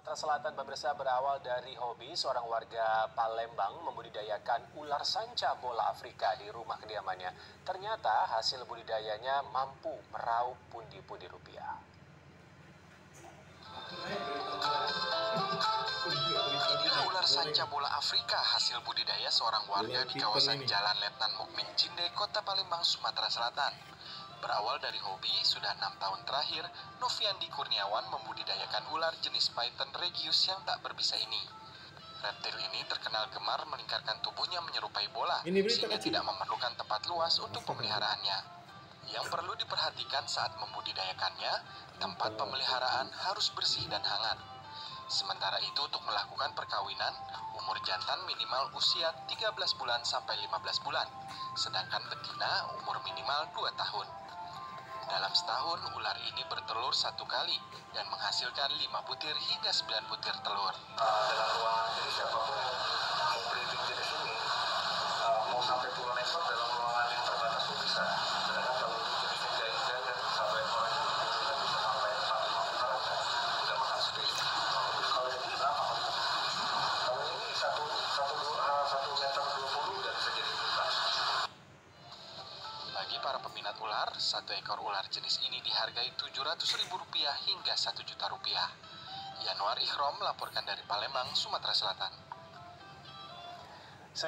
Sumatera Selatan pemirsa berawal dari hobi seorang warga Palembang membudidayakan ular sanca bola Afrika di rumah kediamannya. Ternyata hasil budidayanya mampu meraup pundi-pundi rupiah. Inilah ular sanca bola Afrika hasil budidaya seorang warga di kawasan Jalan Letnan Mukmin Cinde, Kota Palembang, Sumatera Selatan. Berawal dari hobi, sudah 6 tahun terakhir, Noviandi Kurniawan membudidayakan ular jenis Python regius yang tak berbisa ini. Reptil ini terkenal gemar meningkatkan tubuhnya menyerupai bola, sehingga tidak memerlukan tempat luas untuk pemeliharaannya. Yang perlu diperhatikan saat membudidayakannya, tempat pemeliharaan harus bersih dan hangat. Sementara itu untuk melakukan perkawinan, umur jantan minimal usia 13 bulan sampai 15 bulan, sedangkan betina umur minimal 2 tahun. Dalam setahun, ular ini bertelur 1 kali dan menghasilkan 5 butir hingga 9 butir telur. Dalam ruangan, jadi siapapun yang mau breeding jenis ini, mau sampai puluhan ekor dalam ruangan yang terbatas itu bisa. Sedangkan kalau jenisnya jaring dan sampai ekornya bisa sampai 4-5 meter aja, udah makan space. Kalau yang ini berapa? Kalau ini 1 meter 20 udah bisa jadi bukan. Bagi para peminat ular, 1 ekor ular jenis ini dihargai Rp700.000 hingga Rp1 juta. Yanuar Ikhrom melaporkan dari Palembang, Sumatera Selatan.